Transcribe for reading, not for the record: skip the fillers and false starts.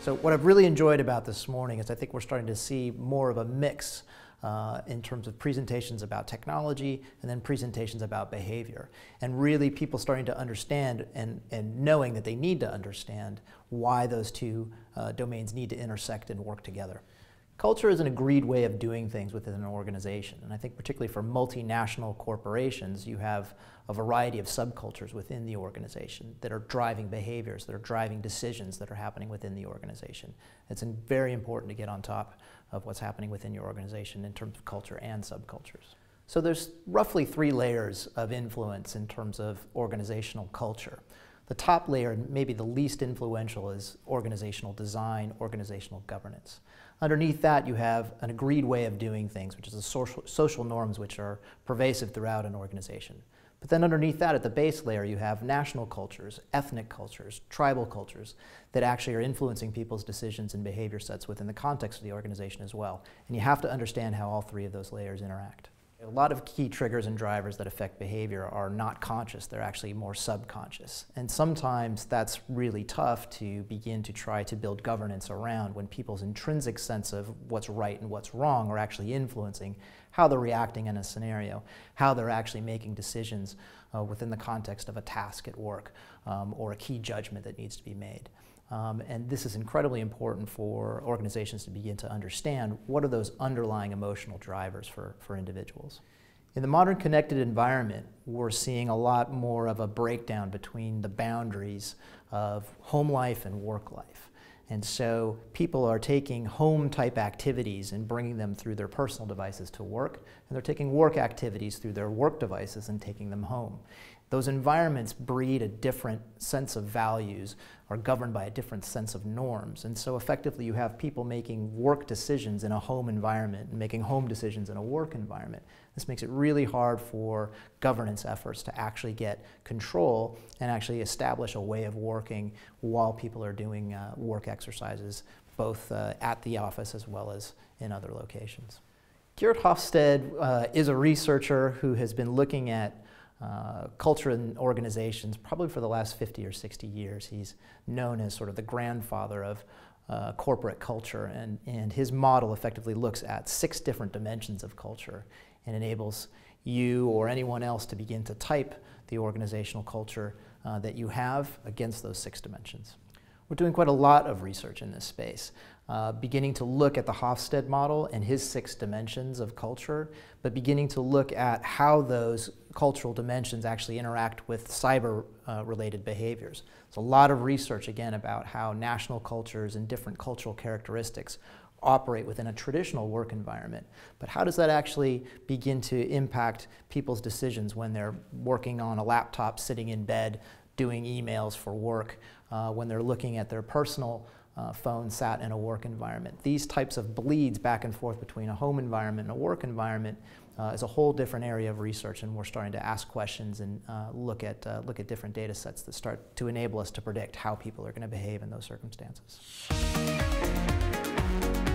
So what I've really enjoyed about this morning is I think we're starting to see more of a mix in terms of presentations about technology and then presentations about behavior. And really people starting to understand and knowing that they need to understand why those two domains need to intersect and work together. Culture is an agreed way of doing things within an organization, and I think particularly for multinational corporations, you have a variety of subcultures within the organization that are driving behaviors, that are driving decisions that are happening within the organization. It's very important to get on top of what's happening within your organization in terms of culture and subcultures. So there's roughly 3 layers of influence in terms of organizational culture. The top layer, and maybe the least influential, is organizational design, organizational governance. Underneath that, you have an agreed way of doing things, which is the social norms which are pervasive throughout an organization. But then underneath that, at the base layer, you have national cultures, ethnic cultures, tribal cultures that actually are influencing people's decisions and behavior sets within the context of the organization as well. And you have to understand how all 3 of those layers interact. A lot of key triggers and drivers that affect behavior are not conscious, they're actually more subconscious. And sometimes that's really tough to begin to try to build governance around when people's intrinsic sense of what's right and what's wrong are actually influencing how they're reacting in a scenario, how they're actually making decisions within the context of a task at work or a key judgment that needs to be made. And this is incredibly important for organizations to begin to understand what are those underlying emotional drivers for individuals. In the modern connected environment, we're seeing a lot more of a breakdown between the boundaries of home life and work life. And so people are taking home-type activities and bringing them through their personal devices to work, and they're taking work activities through their work devices and taking them home. Those environments breed a different sense of values, are governed by a different sense of norms. And so effectively you have people making work decisions in a home environment and making home decisions in a work environment. This makes it really hard for governance efforts to actually get control and actually establish a way of working while people are doing work exercises, both at the office as well as in other locations. Geert Hofstede is a researcher who has been looking at culture in organizations probably for the last 50 or 60 years. He's known as sort of the grandfather of corporate culture, and his model effectively looks at 6 different dimensions of culture and enables you or anyone else to begin to type the organizational culture that you have against those 6 dimensions. We're doing quite a lot of research in this space, beginning to look at the Hofstede model and his 6 dimensions of culture, but beginning to look at how those cultural dimensions actually interact with cyber-related behaviors. There's a lot of research, again, about how national cultures and different cultural characteristics operate within a traditional work environment. But how does that actually begin to impact people's decisions when they're working on a laptop, sitting in bed, doing emails for work, when they're looking at their personal phone sat in a work environment? These types of bleeds back and forth between a home environment and a work environment is a whole different area of research, and we're starting to ask questions and look at different data sets that start to enable us to predict how people are going to behave in those circumstances.